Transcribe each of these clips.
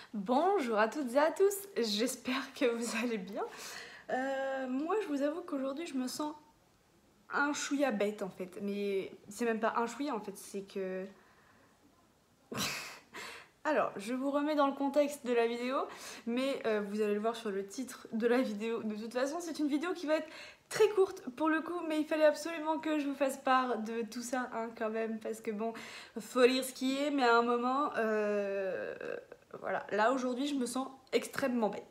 Bonjour à toutes et à tous, j'espère que vous allez bien. Moi je vous avoue qu'aujourd'hui je me sens un chouïa bête en fait, mais c'est même pas un chouïa en fait, c'est que... Alors, je vous remets dans le contexte de la vidéo, mais vous allez le voir sur le titre de la vidéo. De toute façon, c'est une vidéo qui va être très courte pour le coup, mais il fallait absolument que je vous fasse part de tout ça hein, quand même, parce que bon, faut lire ce qui est, mais à un moment, voilà, là aujourd'hui je me sens extrêmement bête.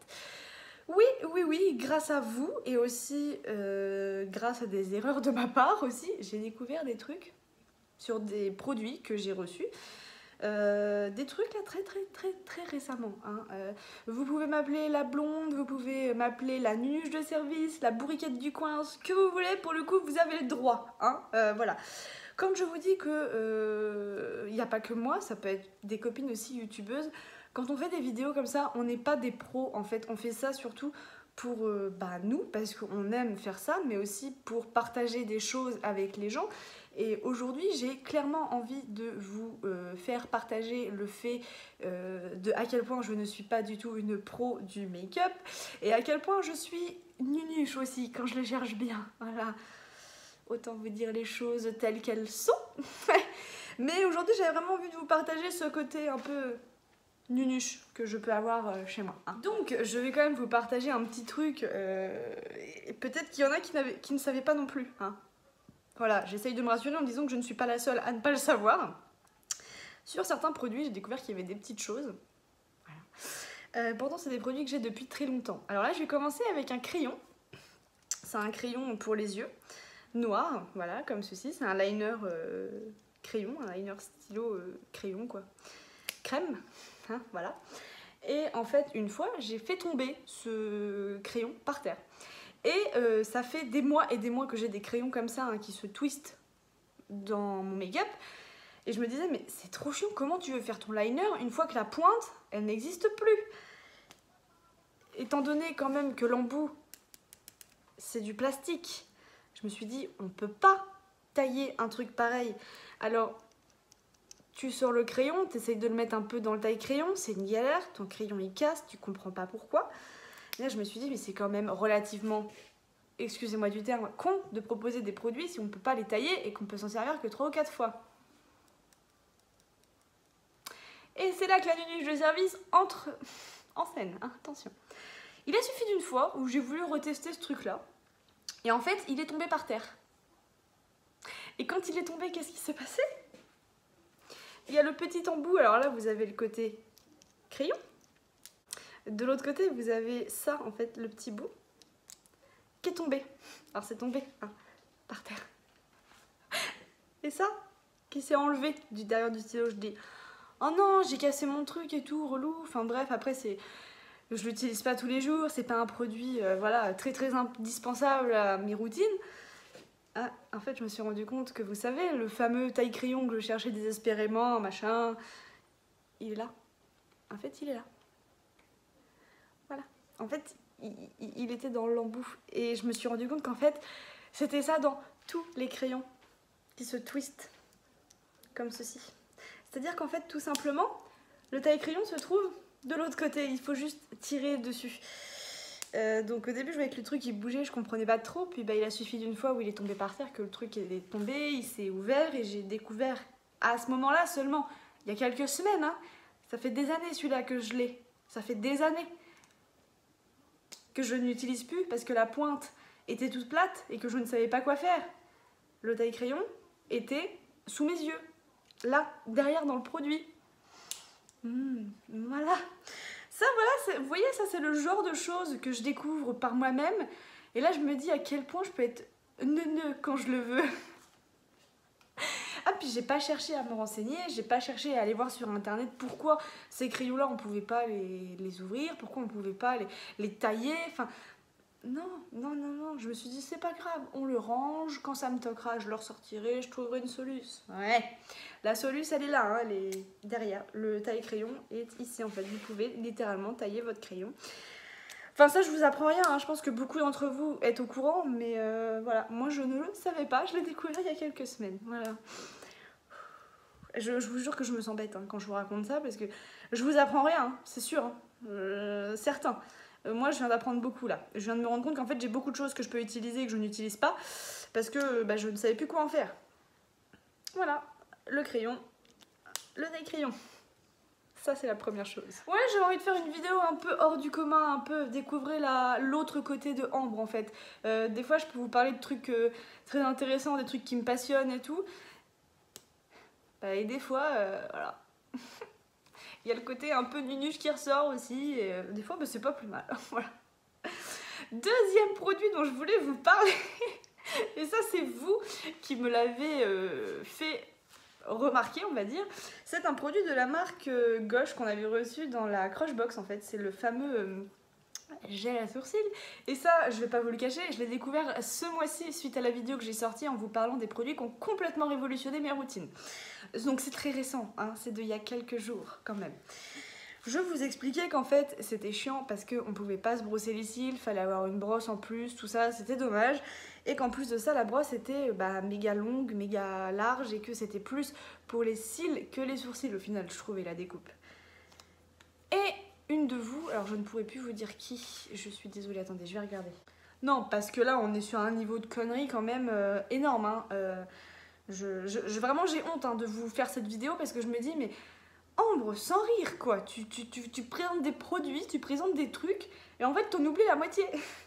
Oui, grâce à vous et aussi grâce à des erreurs de ma part aussi, j'ai découvert des trucs sur des produits que j'ai reçus. Des trucs là très récemment hein. Vous pouvez m'appeler la blonde, vous pouvez m'appeler la nunuche de service, la bourriquette du coin, ce que vous voulez, pour le coup vous avez le droit hein. Voilà. Comme je vous dis que il n'y a pas que moi, ça peut être des copines aussi youtubeuses. Quand on fait des vidéos comme ça, on n'est pas des pros en fait, on fait ça surtout pour nous, parce qu'on aime faire ça, mais aussi pour partager des choses avec les gens. Et aujourd'hui, j'ai clairement envie de vous faire partager le fait de à quel point je ne suis pas du tout une pro du make-up, et à quel point je suis nunuche aussi, quand je le cherche bien, voilà. Autant vous dire les choses telles qu'elles sont. Mais aujourd'hui, j'avais vraiment envie de vous partager ce côté un peu nunuche que je peux avoir chez moi. Donc, je vais quand même vous partager un petit truc. Et peut-être qu'il y en a qui ne savaient pas non plus. Hein. Voilà, j'essaye de me rassurer en me disant que je ne suis pas la seule à ne pas le savoir. Sur certains produits, j'ai découvert qu'il y avait des petites choses. Voilà. Pourtant, c'est des produits que j'ai depuis très longtemps. Alors là, je vais commencer avec un crayon. C'est un crayon pour les yeux. Noir, voilà, comme ceci. C'est un liner crayon, un liner stylo crayon, quoi. Crème, hein, voilà. Et en fait, une fois, j'ai fait tomber ce crayon par terre. Et ça fait des mois et des mois que j'ai des crayons comme ça hein, qui se twistent dans mon make-up. Et je me disais, mais c'est trop chiant, comment tu veux faire ton liner une fois que la pointe, elle n'existe plus? Étant donné quand même que l'embout, c'est du plastique, je me suis dit, on peut pas tailler un truc pareil. Alors, tu sors le crayon, tu essayes de le mettre un peu dans le taille-crayon, c'est une galère, ton crayon il casse, tu comprends pas pourquoi. Et là, je me suis dit, mais c'est quand même relativement, excusez-moi du terme, con de proposer des produits si on peut pas les tailler et qu'on peut s'en servir que 3 ou 4 fois. Et c'est là que la nunuche de service entre en scène, hein, attention. Il a suffi d'une fois où j'ai voulu retester ce truc-là, et en fait, il est tombé par terre. Et quand il est tombé, qu'est-ce qui s'est passé? Il y a le petit embout, alors là, vous avez le côté crayon. De l'autre côté, vous avez ça, en fait, le petit bout, qui est tombé. Alors c'est tombé hein, par terre. Et ça, qui s'est enlevé du derrière du stylo, je dis oh non, j'ai cassé mon truc et tout, relou. Enfin bref, après c'est... Je l'utilise pas tous les jours, c'est pas un produit voilà, très indispensable à mes routines. Ah, en fait, je me suis rendu compte que vous savez, le fameux taille-crayon que je cherchais désespérément, machin, il est là. En fait, il est là. Voilà. En fait, il était dans l'embout. Et je me suis rendu compte qu'en fait, c'était ça dans tous les crayons qui se twistent comme ceci. C'est-à-dire qu'en fait, tout simplement, le taille-crayon se trouve de l'autre côté. Il faut juste tirer dessus. Donc au début, je voyais que le truc il bougeait, je comprenais pas trop. Puis bah, il a suffi d'une fois où il est tombé par terre que le truc il est tombé, il s'est ouvert et j'ai découvert à ce moment-là seulement, il y a quelques semaines, hein, ça fait des années celui-là que je l'ai. Ça fait des années que je ne l'utilise plus parce que la pointe était toute plate et que je ne savais pas quoi faire. Le taille-crayon était sous mes yeux, là, derrière dans le produit. Voilà. Ça, voilà, vous voyez, ça c'est le genre de choses que je découvre par moi-même. Et là, je me dis à quel point je peux être neuneu quand je le veux. Ah, puis j'ai pas cherché à me renseigner, j'ai pas cherché à aller voir sur internet pourquoi ces crayons-là on pouvait pas les ouvrir, pourquoi on pouvait pas les tailler. Enfin, non, je me suis dit c'est pas grave, on le range, quand ça me toquera, je le ressortirai, je trouverai une soluce. Ouais, la soluce elle est là, hein, elle est derrière. Le taille-crayon est ici en fait, vous pouvez littéralement tailler votre crayon. Enfin ça je vous apprends rien, hein. Je pense que beaucoup d'entre vous êtes au courant, mais voilà, moi je ne le savais pas, je l'ai découvert il y a quelques semaines, voilà. Je vous jure que je me sens bête hein, quand je vous raconte ça, parce que Je vous apprends rien, hein, c'est sûr, hein. Certain. Moi, je viens d'apprendre beaucoup là. Je viens de me rendre compte qu'en fait, j'ai beaucoup de choses que je peux utiliser et que je n'utilise pas parce que bah, je ne savais plus quoi en faire. Voilà, le crayon, le taille-crayon. Ça, c'est la première chose. Ouais, j'avais envie de faire une vidéo un peu hors du commun, un peu découvrir l'autre côté de Ambre en fait. Des fois, je peux vous parler de trucs très intéressants, des trucs qui me passionnent et tout. Bah, et des fois, voilà. Il y a le côté un peu nunuche qui ressort aussi, et des fois, bah, c'est pas plus mal. Voilà. Deuxième produit dont je voulais vous parler, et ça, c'est vous qui me l'avez fait remarquer, on va dire. C'est un produit de la marque Gosh qu'on avait reçu dans la Crushbox en fait. C'est le fameux gel à sourcils. Et ça, je vais pas vous le cacher, je l'ai découvert ce mois-ci suite à la vidéo que j'ai sortie en vous parlant des produits qui ont complètement révolutionné mes routines. Donc c'est très récent, hein, c'est d'il y a quelques jours quand même. Je vous expliquais qu'en fait c'était chiant parce qu'on pouvait pas se brosser les cils, fallait avoir une brosse en plus, tout ça, c'était dommage. Et qu'en plus de ça, la brosse était méga longue, méga large et que c'était plus pour les cils que les sourcils au final, je trouvais la découpe. Et une de vous, alors je ne pourrais plus vous dire qui, je suis désolée, attendez, je vais regarder. Non, parce que là on est sur un niveau de connerie quand même énorme. Hein. Vraiment j'ai honte hein, de vous faire cette vidéo parce que je me dis mais Ambre, sans rire quoi, tu présentes des produits, tu présentes des trucs et en fait t'en oublies la moitié.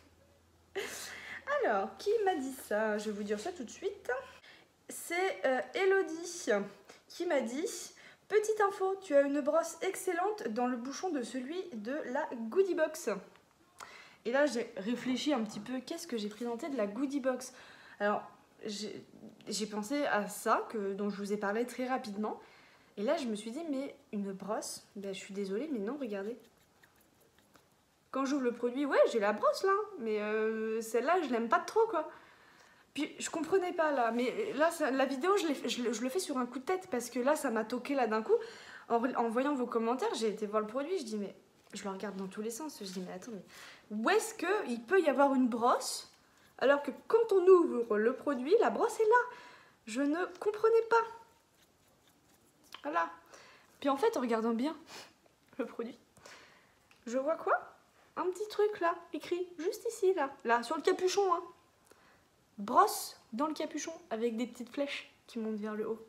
Alors, qui m'a dit ça? Je vais vous dire ça tout de suite. C'est Elodie qui m'a dit: petite info, tu as une brosse excellente dans le bouchon de celui de la Goodie Box. Et là j'ai réfléchi un petit peu, qu'est-ce que j'ai présenté de la Goodie Box? Alors j'ai pensé à ça dont je vous ai parlé très rapidement. Et là, je me suis dit, mais une brosse, ben, je suis désolée, mais non, regardez. Quand j'ouvre le produit, ouais, j'ai la brosse là, mais celle-là, je l'aime pas trop, quoi. Puis, je comprenais pas là, mais là, la vidéo, je le fais sur un coup de tête, parce que là, ça m'a toqué là d'un coup. En voyant vos commentaires, j'ai été voir le produit, je dis, mais je le regarde dans tous les sens. Je dis, mais attends, mais où est-ce qu'il peut y avoir une brosse, alors que quand on ouvre le produit, la brosse est là? Je ne comprenais pas. Voilà. Puis en fait, en regardant bien le produit, je vois quoi? Un petit truc là, écrit juste ici, là, sur le capuchon. Hein. Brosse dans le capuchon avec des petites flèches qui montent vers le haut.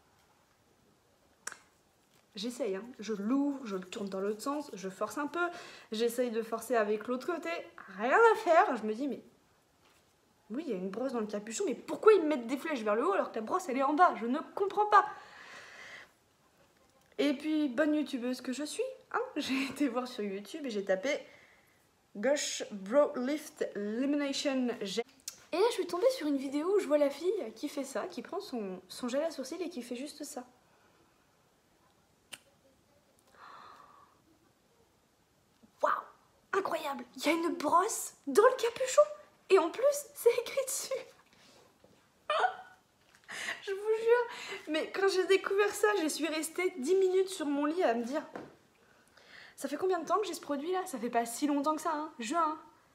J'essaye, hein. Je l'ouvre, je le tourne dans l'autre sens, je force un peu, j'essaye de forcer avec l'autre côté, rien à faire. Je me dis, mais oui, il y a une brosse dans le capuchon, mais pourquoi ils mettent des flèches vers le haut alors que la brosse elle est en bas? Je ne comprends pas. Et puis, bonne youtubeuse que je suis, hein, j'ai été voir sur YouTube et j'ai tapé Gosh Brow Lift Elimination Gel. Et là, je suis tombée sur une vidéo où je vois la fille qui fait ça, qui prend son gel à sourcils et qui fait juste ça. Waouh, incroyable! Il y a une brosse dans le capuchon et en plus, c'est écrit dessus. Je vous jure, mais quand j'ai découvert ça, je suis restée 10 minutes sur mon lit à me dire: ça fait combien de temps que j'ai ce produit là? Ça fait pas si longtemps que ça, hein? Juin.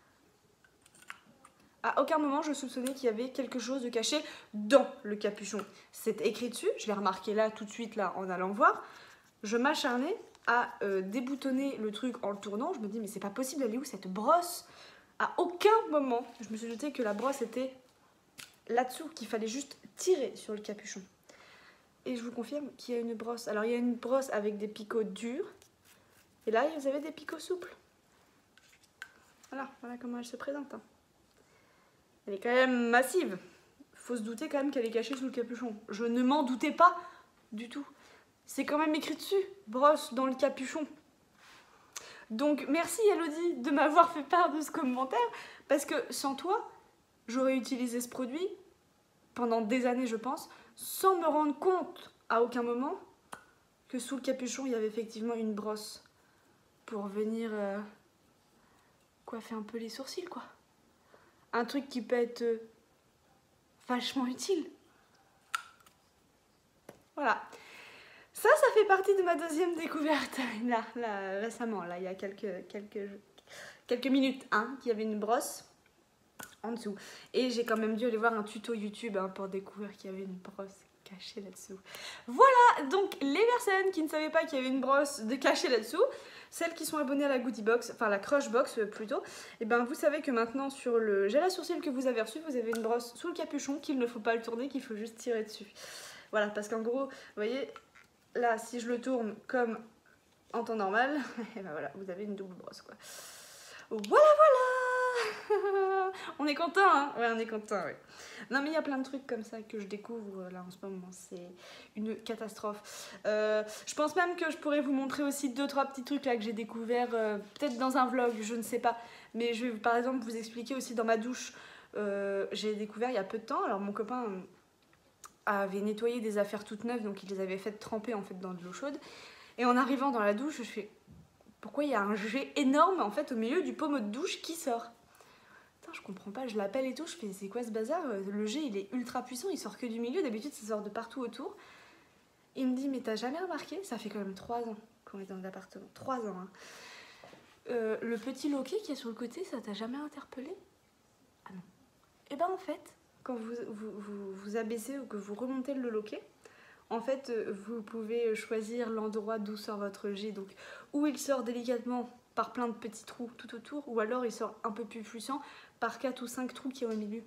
À aucun moment je soupçonnais qu'il y avait quelque chose de caché dans le capuchon. C'est écrit dessus, je l'ai remarqué là tout de suite là en allant voir. Je m'acharnais à déboutonner le truc en le tournant. Je me dis mais c'est pas possible, elle est où cette brosse? À aucun moment je me suis douté que la brosse était là-dessous, qu'il fallait juste tirer sur le capuchon. Et je vous confirme qu'il y a une brosse. Alors il y a une brosse avec des picots durs. Et là, vous avez des picots souples. Voilà comment elle se présente. Hein. Elle est quand même massive. Faut se douter quand même qu'elle est cachée sous le capuchon. Je ne m'en doutais pas du tout. C'est quand même écrit dessus. Brosse dans le capuchon. Donc merci Elodie de m'avoir fait part de ce commentaire. Parce que sans toi, j'aurais utilisé ce produit pendant des années, je pense, sans me rendre compte à aucun moment que sous le capuchon, il y avait effectivement une brosse pour venir coiffer un peu les sourcils, quoi. Un truc qui peut être vachement utile. Voilà. Ça fait partie de ma deuxième découverte. Là, récemment, là, il y a quelques minutes, hein, qu'il y avait une brosse en dessous. Et j'ai quand même dû aller voir un tuto YouTube hein, pour découvrir qu'il y avait une brosse caché là-dessous. Voilà, donc les personnes qui ne savaient pas qu'il y avait une brosse de cachée là-dessous, celles qui sont abonnées à la Goodie Box, enfin la Crush Box plutôt, et ben vous savez que maintenant sur le gel à sourcils que vous avez reçu, vous avez une brosse sous le capuchon, qu'il ne faut pas le tourner, qu'il faut juste tirer dessus. Voilà, parce qu'en gros, vous voyez, là si je le tourne comme en temps normal, et ben voilà, vous avez une double brosse quoi. Voilà. On est content, hein? Ouais, on est content, ouais. Non, mais il y a plein de trucs comme ça que je découvre là en ce moment. C'est une catastrophe. Je pense même que je pourrais vous montrer aussi 2-3 petits trucs là que j'ai découvert, peut-être dans un vlog, je ne sais pas. Mais je vais par exemple vous expliquer aussi dans ma douche. J'ai découvert il y a peu de temps. Alors, mon copain avait nettoyé des affaires toutes neuves, donc il les avait faites tremper en fait dans de l'eau chaude. Et en arrivant dans la douche, je fais pourquoi il y a un jet énorme en fait au milieu du pommeau de douche qui sort. Putain, je comprends pas, je l'appelle et tout, je fais c'est quoi ce bazar? Le jet il est ultra puissant, il sort que du milieu, d'habitude ça sort de partout autour. Il me dit mais t'as jamais remarqué? Ça fait quand même 3 ans qu'on est dans l'appartement, 3 ans hein. Le petit loquet qui est sur le côté, ça t'a jamais interpellé? Ah non. Et ben en fait, quand vous abaissez ou que vous remontez le loquet, en fait, vous pouvez choisir l'endroit d'où sort votre jet, donc où il sort délicatement par plein de petits trous tout autour, ou alors il sort un peu plus puissant par 4 ou 5 trous qui est au milieu.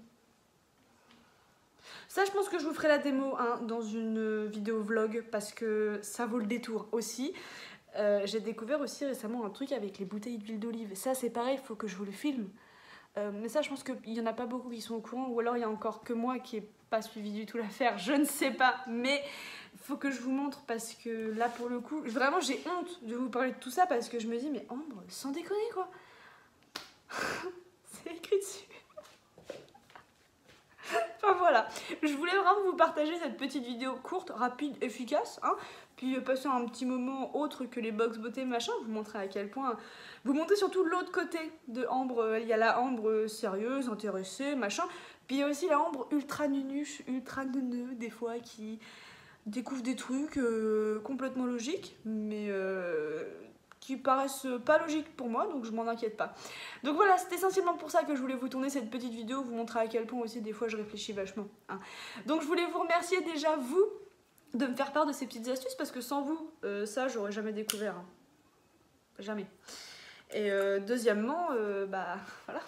Ça, je pense que je vous ferai la démo hein, dans une vidéo vlog, parce que ça vaut le détour aussi. J'ai découvert aussi récemment un truc avec les bouteilles d'huile d'olive. Ça, c'est pareil, il faut que je vous le filme. Mais ça, je pense qu'il n'y en a pas beaucoup qui sont au courant, ou alors il y a encore que moi qui n'ai pas suivi du tout l'affaire, je ne sais pas, mais il faut que je vous montre parce que là, pour le coup, vraiment j'ai honte de vous parler de tout ça parce que je me dis, mais Ambre, sans déconner quoi, c'est écrit dessus. Enfin voilà, je voulais vraiment vous partager cette petite vidéo courte, rapide, efficace, hein, puis passer un petit moment autre que les box beauté machin, vous montrer à quel point, vous montrer surtout l'autre côté de Ambre, il y a la Ambre sérieuse, intéressée, machin, puis il y a aussi la Ambre ultra nunuche, ultra neuneux des fois qui découvre des trucs complètement logiques, mais qui paraissent pas logiques pour moi, donc je m'en inquiète pas. Donc voilà, c'est essentiellement pour ça que je voulais vous tourner cette petite vidéo, vous montrer à quel point aussi des fois je réfléchis vachement. Hein. Donc je voulais vous remercier déjà vous de me faire part de ces petites astuces parce que sans vous, ça j'aurais jamais découvert. Hein. Jamais. Et deuxièmement, bah voilà.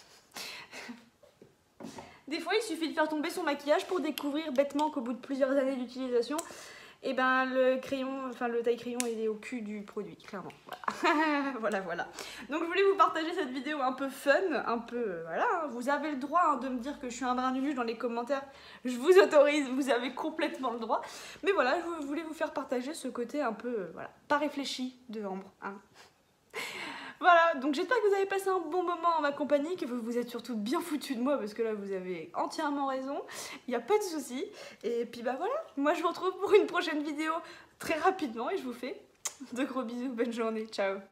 Des fois il suffit de faire tomber son maquillage pour découvrir bêtement qu'au bout de plusieurs années d'utilisation, et ben le crayon, enfin le taille crayon il est au cul du produit, clairement. Voilà. voilà. Donc je voulais vous partager cette vidéo un peu fun, un peu voilà. Vous avez le droit hein, de me dire que je suis un brin nunuche dans les commentaires. Je vous autorise, vous avez complètement le droit. Mais voilà, je voulais vous faire partager ce côté un peu voilà, pas réfléchi de Ambre. Hein. Voilà, donc j'espère que vous avez passé un bon moment en ma compagnie, que vous vous êtes surtout bien foutus de moi parce que là vous avez entièrement raison, il n'y a pas de souci. Et puis bah voilà, moi je vous retrouve pour une prochaine vidéo très rapidement et je vous fais de gros bisous, bonne journée, ciao.